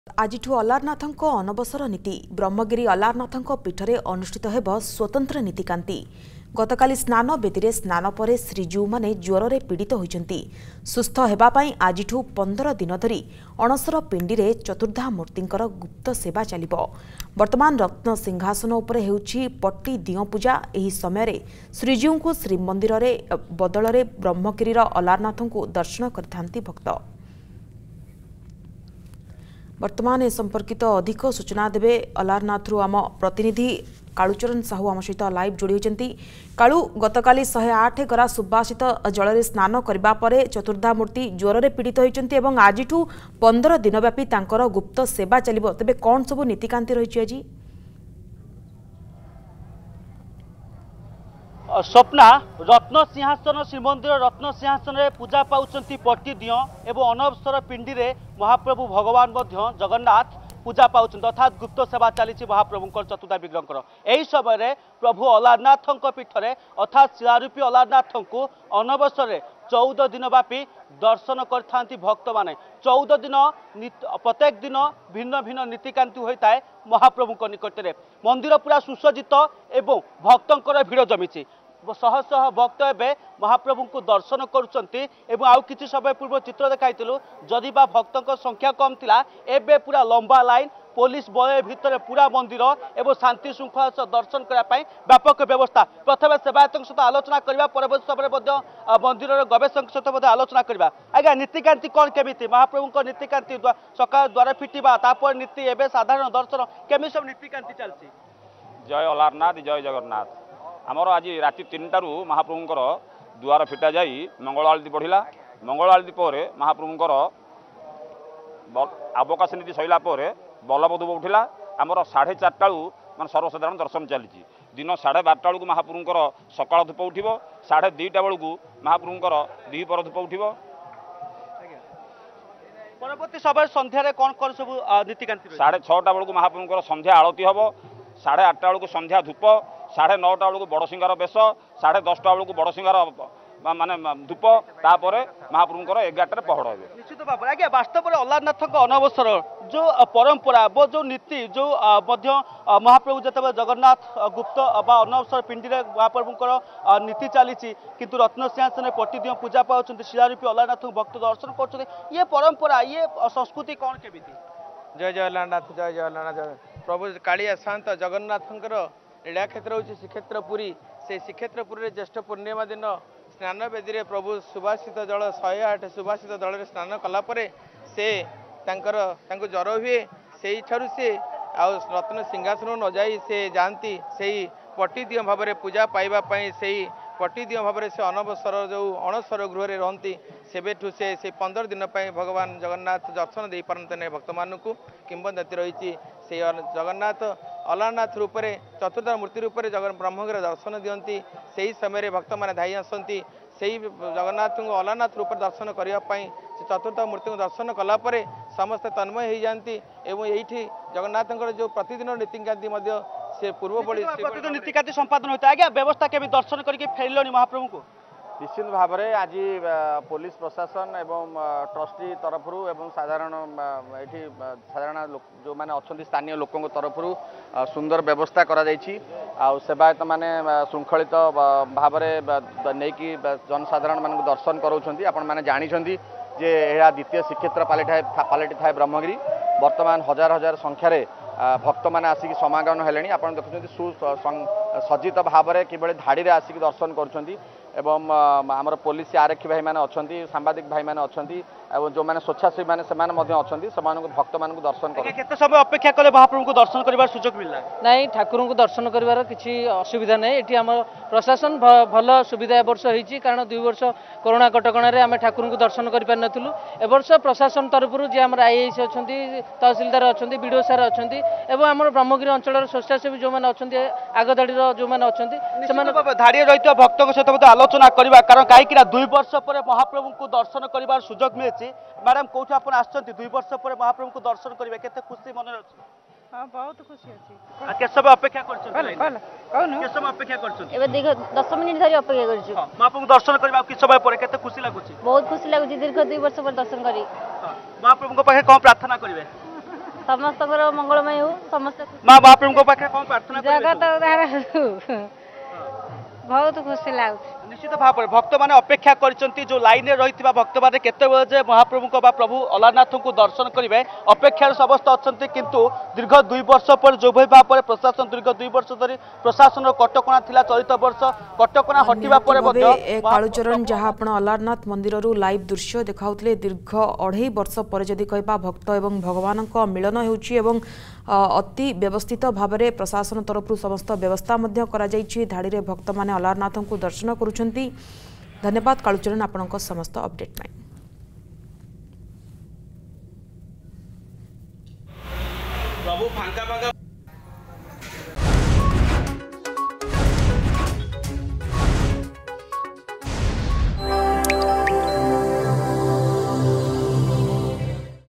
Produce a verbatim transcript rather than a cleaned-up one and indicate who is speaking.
Speaker 1: आजिठु अलारनाथଙ୍କ अनवसर नीति ब्रह्मगिरी अलारनाथଙ୍କ पीठरे अनुष्ठित हेब स्वतंत्र नीतिकांति। गतकाली स्नान बेदी स्नान पर श्रीजीउ माने ज्वर पीड़ित होइचंती। सुस्थ हेबा पई आजिठु पंद्रह दिन धरी अणसर पिंडी रे चतुर्धा मूर्तिंकर गुप्त सेवा चलिबो। वर्तमान रत्न सिंहासन उपरे हेउछि पट्टी दियो पूजा। एही समय रे श्रीजीउ को श्रीमंदिर रे बदल रे ब्रह्मगिरी अलारनाथଙ୍କୁ दर्शन करथांती भक्त। वर्तमान ए संपर्कित अधिक सूचना देवे अलारनाथ आम प्रतिनिधि कालुचरण साहू आम सहित लाइव जोड़ी होती। कालू गतकाली शहे आठ गरा सुबासित जल स्नान करने पर चतुर्धा मूर्ति ज्वर पीड़ित होती और आज पंद्रह दिन व्यापी तांकर गुप्त सेवा चलिबो। तेबे कौन सबू नीतिकांति रही आज?
Speaker 2: स्वप्ना रत्न सिंहासन श्रीमंदिर रत्न सिंहासन रे पूजा पाउछंती पट्टी दियो एवं अनवसर पिंडी रे महाप्रभु भगवान मध्य जगन्नाथ पूजा पाउछंती अर्थात गुप्त सेवा चली महाप्रभुंकर चतुर्धा विग्रहंकर। एही समय रे प्रभु अलारनाथंक पीठरे अर्थात शिलारूपी अलारनाथंकु अनवसर चौदह दिन व्यापी दर्शन करथांती भक्त माने। चौदह दिन प्रत्येक दिन भिन्न भिन्न नीतिकांति होता है महाप्रभुंक निकटरे। मंदिर पूरा सुसज्जित एवं भक्तंकर भिड़ जमीची। शह शह भक्त एवं महाप्रभु को दर्शन करुचंती एवं आउ किछि समय पूर्व चित्र देखाइतिलु जदि बा भक्तंक संख्या कम थिला एबे पूरा लंबा लाइन पुलिस बलय भितर पूरा मंदिर एवं शांति श्रृंखला सह दर्शन करने व्यापक व्यवस्था। प्रथम सेवायतों सहित आलोचना करबा परवर्ती समय मंदिर गवेषक सहित आलोचना करबा। आज्ञा नीतिकांति कौन केमिति महाप्रभु नीतिकांति सकाळ द्वार फिटिबा तापर नीति एवं साधारण दर्शन केमी सब नीतिकांति चलछि?
Speaker 3: जय अलारनाथ जय जगन्नाथ। आमर आज राति तीन टारू महाप्रभुंकर द्वार फिटा जाई मंगल आलती बढ़िला। मंगल आलती पर महाप्रभुंकर अवकाश नीति सैला पर बलबधूप उठिला। आमर साढ़े चारटा मान सर्वसाधारण दर्शन चली। दिन साढ़े बारटा बेलू महाप्रभुंकर सकाळ धूप उठिब। साढ़े दुईटा बेलू महाप्रभुंकर द्विपर धूप उठिब।
Speaker 2: परवर्ती समय संध्यारे कौन कौन सब नीतिकांति?
Speaker 3: साढ़े छटा बेलू महाप्रभुंकर संध्या आरती हम। साढ़े आठटा बेलू संध्या धूप। साढ़े नौटा बेलू बड़ सिंगार बेश। साढ़े दसटा बेलू बड़ सिंगार माने धूप तापर महाप्रभुंकर एगारटे पहड़ हे।
Speaker 2: निश्चित भाव आज्ञा वास्तव में अलारनाथ अनवसर जो परंपरा वो जो नीति जो महाप्रभु जिते जगन्नाथ गुप्त बा अनवसर पिंडी में महाप्रभुंकर नीति चली किंतु रत्न सिंहासन पट्टी दियो पूजा पाँच शिलारूपी अलारनाथ भक्त दर्शन कर ये परंपरा ये संस्कृति कौन केमी?
Speaker 4: जय जय अलारनाथ जय जय अलारनाथ। प्रभु कालिया शांत जगन्नाथंकर लीला क्षेत्र हूँ श्रीक्षेत्र पुरी। से श्रीक्षेत्र पुरी ज्येष्ठ पूर्णिमा दिन स्नान बेदी प्रभु सुभाषित जल शहे आठ सुभाषित जल स्नान कलापर से तांकर तांको ज्वर हुए से ठारू से आउ रत्न सिंहासन न जाई से जाती से पट्टी दियो भाव में पूजा पाइबापी से पट्टी दियो भाव से अनवसर जो अणसर गृह रहती सेबेठू से से पंद्रह दिन भगवान जगन्नाथ दर्शन दे पारते ना भक्त मानू किंवदंती रही। से जगन्नाथ अलारनाथ रूप में चतुर्थ मूर्ति रूप में जगन ब्रह्मगिरी दर्शन दियंती। से ही समय भक्त मैंने धाई आसती से जगन्नाथ को अलारनाथ रूप दर्शन करने चतुर्थ मूर्ति को दर्शन कलापर समस्त तन्मय हो जाती। एवं ये जगन्नाथ जो प्रतिदिन नीतिकांति से पूर्व
Speaker 2: प्रतिदिन नीतिकांति संपादन होता है। व्यवस्था के दर्शन करके फेरल महाप्रभु को
Speaker 3: निश्चित भाव में आज पुलिस प्रशासन एवं ट्रस्टी तरफ एवं साधारण ये साधारण जो मैंने अच्छा स्थानीय लोकों तरफ सुंदर व्यवस्था करा सेवायत मैंने श्रृंखलित भाव में नहीं जनसाधारण मान दर्शन कराउछंती। आपण मैंने जानी जे यह द्वितीय श्रीक्षेत्र पालिटा पालिटी थाए ब्रह्मगिरी। वर्तमान हजार हजार संख्यार भक्त मैंने आसिक समागम हेले। आप देखुं सुसज्जित भाव में किभली धाड़ी में आसिक दर्शन करुँच एवं आमर पुलिस आरक्षी भाई मैंने अच्छा सांबादिक भाई मैंने अच्छा जो मैंने स्वेच्छासेवी मैंने अच्छा भक्त मान दर्शन
Speaker 2: कर समय अपेक्षा कले महाप्रभु को दर्शन कर सुजोग मिलला
Speaker 5: नहीं ठाकुर को दर्शन कर किसी असुविधा नहीं। ये आम प्रशासन भल सुविधा ए वर्ष होती कारण दुई वर्ष कोरोना कटकणार आम ठाकुर को दर्शन कर पार नथिलु। ए वर्ष प्रशासन तरफ जी आम आईएएस अच्छा तहसिलदार अच्छा बीडीओ सार अच्छा एवं आम ब्रह्मगिरी अंचल स्वेच्छासेवी जो मैंने अच्छा आगधाड़ी जो मैंने अच्छा
Speaker 2: धाड़ी रही भक्तों सहित आलोचना करवा कारण कहीं दुई वर्ष पर महाप्रभु को दर्शन कर सुजोग मिली। मैडम कौट आप दुई वर्ष पर महाप्रभु को दर्शन करेंगे केते खुशी मन अच्छी?
Speaker 6: हाँ बहुत खुशी अच्छी।
Speaker 2: के सब अपेक्षा कर समय अपेक्षा कर
Speaker 6: देखो दस मिनिट धरी अपेक्षा कर
Speaker 2: महाप्रभु दर्शन करबा कि समय पर केते खुशी लागुची?
Speaker 6: बहुत खुशी लागुची दीर्घ दुई वर्ष पर दर्शन करी
Speaker 2: महाप्रभु को पाखे कौन प्रार्थना करेंगे?
Speaker 6: समस्त मंगलमय हो समस्त
Speaker 2: माँ महाप्रभु पाखे कौन प्रार्थना
Speaker 6: जगत उद्धार बहुत खुशी लगुच
Speaker 2: निश्चित भाव में भक्त मैंने अपेक्षा करिसेंती जो लाइन में रही भक्त मैंने केतेबेले जे महाप्रभु को प्रभु अलारनाथ को दर्शन करेंगे अपेक्षार समस्त अच्छा किंतु दीर्घ दुई वर्ष पर जो भाव में प्रशासन दीर्घ दुई वर्ष धरी प्रशासन कटकणा थिला चलित वर्ष कटकणा हटिबा परे
Speaker 1: कालुचरण जहाँ आपण अलारनाथ मंदिर लाइव दृश्य देखाउतले दीर्घ अढ़ाई वर्ष पर जदि कहबा भक्त एवं भगवान मिलन होउची एवं अति व्यवस्थित भाव में प्रशासन तरफ समस्त व्यवस्था धाड़ी रे भक्त माने अलारनाथ को दर्शन करुछंती। धन्यवाद कालुचरण आपनक समस्त अपडेट में।
Speaker 2: प्रभु फांका फांका